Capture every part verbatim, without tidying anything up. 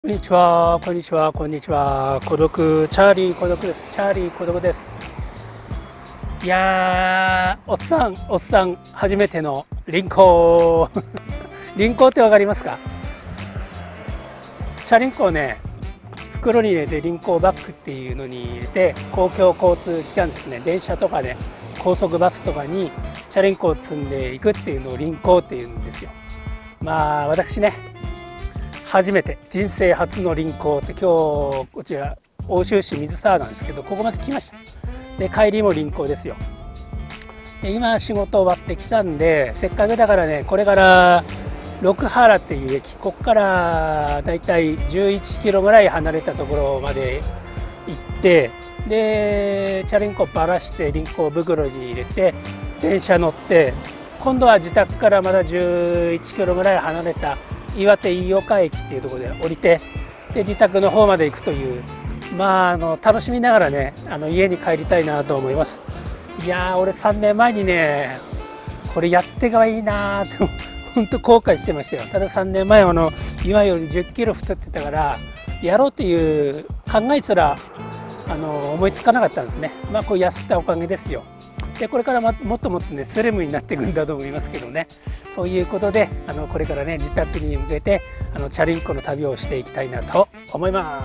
こんにちは、こんにちは、こんにちは。孤独、チャーリー孤独です。チャーリー孤独です。いやー、おっさん、おっさん、初めての輪行。輪行ってわかりますか？チャリンコをね、袋に入れて輪行バッグっていうのに入れて、公共交通機関ですね、電車とかね、高速バスとかにチャリンコを積んでいくっていうのを輪行っていうんですよ。まあ、私ね、初めて人生初の輪行って今日こちら奥州市水沢なんですけど、ここまで来ました。で帰りも輪行ですよ。で今仕事終わってきたんで、せっかくだからね、これから六原っていう駅、ここからだいたいじゅういちキロぐらい離れたところまで行って、でチャリンコばらして輪行袋に入れて電車乗って、今度は自宅からまだじゅういちキロぐらい離れた岩手飯岡駅っていうところで降りて、で自宅の方まで行くという、まあ、あの楽しみながらね、あの家に帰りたいなと思います。いやー、俺さんねんまえにね、これやってがいいなーと本当後悔してましたよ。たださんねんまえあの今よりじゅっキロ太ってたから、やろうという考えすらあの思いつかなかったんですね。まあこう痩せたおかげですよ。でこれからもっともっとねスリムになっていくんだと思いますけどね。ということで、あのこれからね自宅に向けてあのチャリンコの旅をしていきたいなと思います。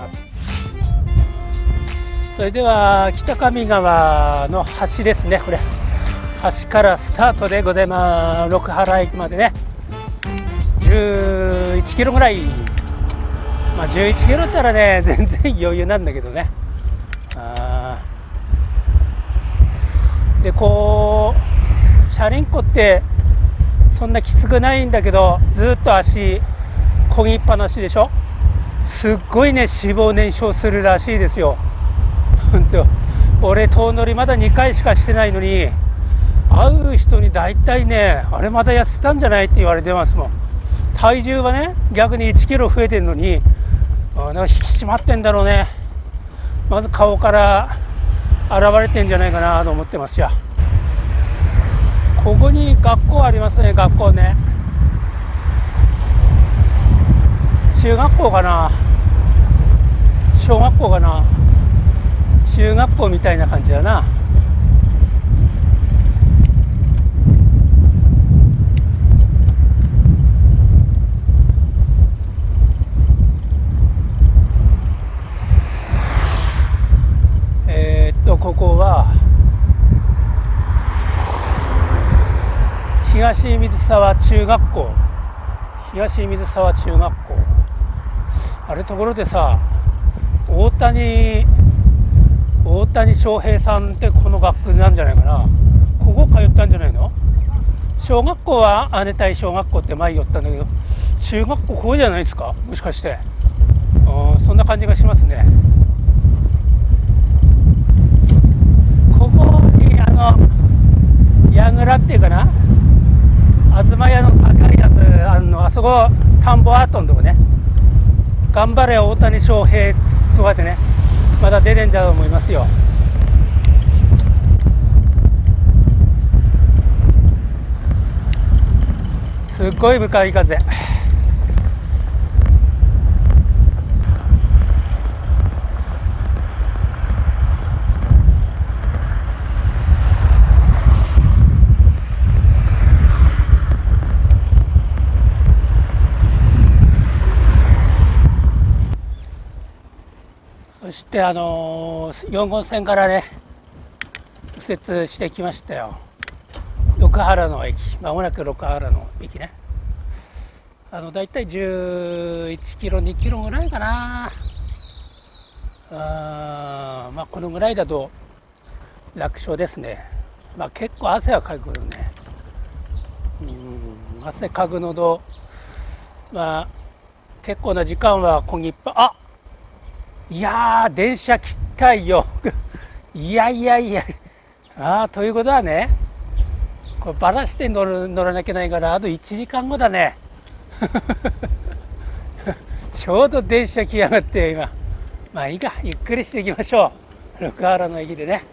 それでは北上川の橋ですね。これ橋からスタートでございます。六原駅までねじゅういちキロぐらい、まあじゅういちキロだったらね全然余裕なんだけどね。あでこうチャリンコってそんなきつくないんだけど、ずっと足こぎっぱなしでしょ。すっごいね脂肪燃焼するらしいですよ。本当俺遠乗りまだにかいしかしてないのに、会う人に大体ね、あれまだ痩せたんじゃないって言われてますもん。体重はね逆にいちキロ増えてるのに、あなんか引き締まってんだろうね。まず顔から現れてんじゃないかなと思ってますよ。ここに学校ありますね。学校ね、中学校かな小学校かな、中学校みたいな感じだな。えー、っとここは東水沢中学校、東水沢中学校。あれところでさ、大谷大谷翔平さんってこの学区なんじゃないかな。ここ通ったんじゃないの。小学校は姉対小学校って前寄ったんだけど、中学校ここじゃないですか、もしかして。うん、そんな感じがしますね。ここにあの櫓っていうかな、東屋の高いやつ、あのあそこ田んぼアートのとこね、頑張れ大谷翔平とかでね、まだ出れんだと思いますよ。すっごい向かい風。そしてあのー、よん号線からね右折してきましたよ。六原の駅、まもなく六原の駅ね。あのだいたいじゅういちキロにキロぐらいかな。あまあこのぐらいだと楽勝ですね。まあ結構汗はかくるね。うん、汗かくのと、まあ結構な時間はこぎっぱ、あいやー電車来たいよ。いやいやいや、あーということはね、これバラして乗る乗らなきゃいけないから、あといちじかんごだね。ちょうど電車来やがって今。まあいいか、ゆっくりしていきましょう。六原の駅でね。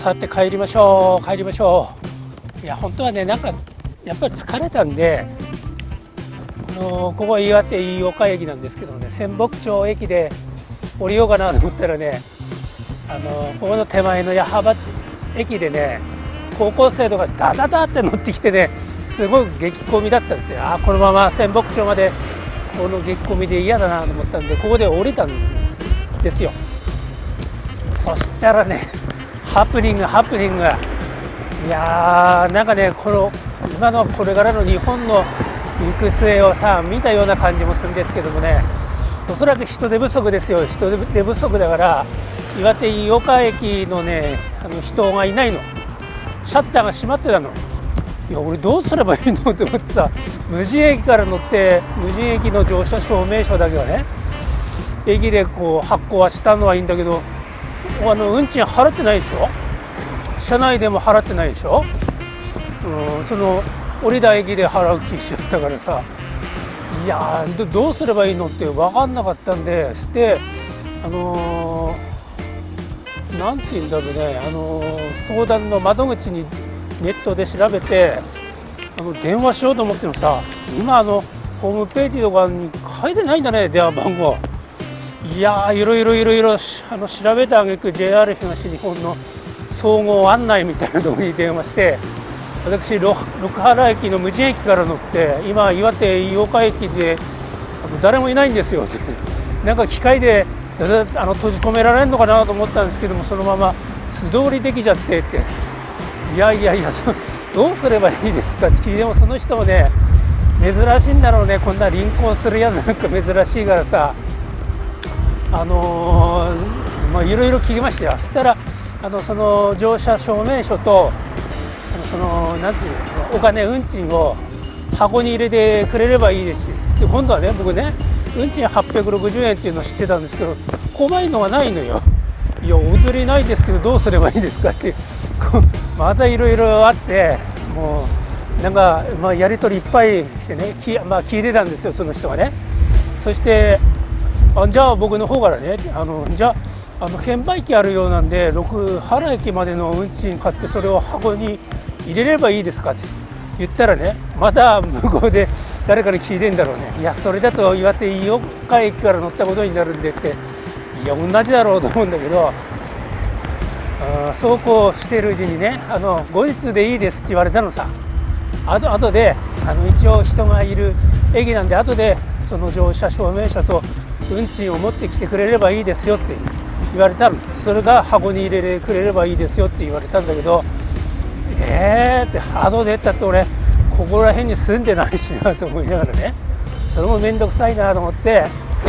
さて帰りましょう帰りましょう。いや本当はね、なんかやっぱり疲れたんで、あのー、ここは岩手飯岡駅なんですけどね、仙北町駅で降りようかなと思ったらね、あのー、ここの手前の矢巾駅でね、高校生とかダダダって乗ってきてね、すごい激混みだったんですよ。あーこのまま仙北町までこの激混みで嫌だなと思ったんで、ここで降りたんですよ。そしたらね、ハプニングハプニング、いやーなんかね、この今のこれからの日本の行く末をさ見たような感じもするんですけどもね、おそらく人手不足ですよ。人手不足だから岩手飯岡駅のね、あの人がいないの、シャッターが閉まってたの。いや俺どうすればいいのって思ってさ、無人駅から乗って無人駅の乗車証明書だけはね、駅でこう発行はしたのはいいんだけど、あの運賃払ってないでしょ、車内でも払ってないでしょ、うん、その降りた駅で払う気しちゃったからさ、いやーどうすればいいのって分かんなかったんで、してあのー、なんて言うんだろうね、あのー、相談の窓口にネットで調べてあの電話しようと思ってもさ、今あのホームページとかに書いてないんだね、電話番号。いやーいろいろいろいろあの調べてあげく ジェイアール 東日本の総合案内みたいなところに電話して、私六原駅の無人駅から乗って今岩手飯岡駅であの誰もいないんですよってなんか機械であの閉じ込められるのかなと思ったんですけども、そのまま素通りできちゃってって、いやいやいやどうすればいいですかって聞いても、その人もね珍しいんだろうね、こんな輪行するやつなんか珍しいからさ、あのー、まあいろいろ聞きましたよ。そしたらあのその乗車証明書とあのそのなんていうのお金運賃を箱に入れてくれればいいですし、で今度はね僕ね運賃はっぴゃくろくじゅうえんっていうのを知ってたんですけど、怖いのがないのよ。いやお釣りないですけどどうすればいいですかってまたいろいろあって、もうなんか、まあ、やり取りいっぱいしてね、き、まあ、聞いてたんですよその人がね。そしてあじゃあ僕の方からね、あのじゃああの券売機あるようなんで六原駅までの運賃買ってそれを箱に入れればいいですかって言ったらね、また向こうで誰かに聞いてんだろうね、いやそれだと岩手飯岡駅から乗ったことになるんでって、いや同じだろうと思うんだけど、あそうこうしてるうちにね、あの後日でいいですって言われたのさ。あと後であの一応人がいる駅なんで後でその乗車証明書と運賃を持ってきてくれればいいですよって言われたの。それが箱に入れてくれればいいですよって言われたんだけど、えーって後でったって俺ここら辺に住んでないしなと思いながらね、それも面倒くさいなと思って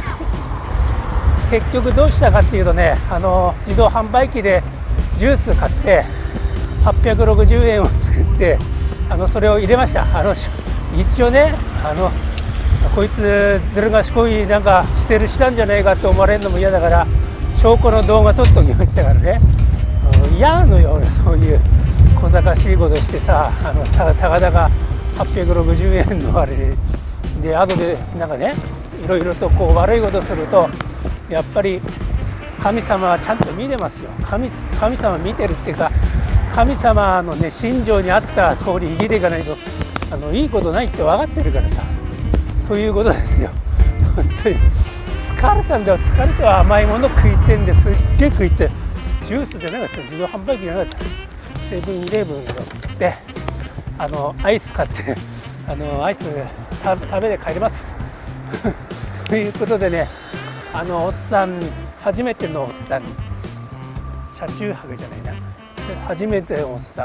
結局どうしたかっていうとね、あの自動販売機でジュース買ってはっぴゃくろくじゅうえんを作ってあのそれを入れました。あの一応ね、あのこいつずる賢いなんかしてるしたんじゃないかと思われるのも嫌だから証拠の動画撮っときましたからね。嫌なのよ俺、そういう小賢しいことしてさ、あのたかだかはっぴゃくろくじゅうえんのあれでで後でなんかねいろいろとこう悪いことするとやっぱり神様はちゃんと見てますよ。 神, 神様見てるっていうか、神様のね心情に合った通り生きていかないとあのいいことないって分かってるからさ、ということですよ。本当に疲れたんだよ、疲れては甘いもの食いてんですっげえ食いて、ジュースじゃなかった、自動販売機じゃなかった、セブンイレブンであのアイス買ってあのアイス食べて帰りますということでね、あのおっさん初めてのおっさん、車中泊じゃないな、初めてのおっさん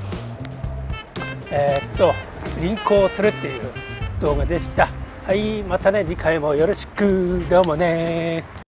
えー、っと輪行するっていう動画でした。はい、またね次回もよろしく、どうもね。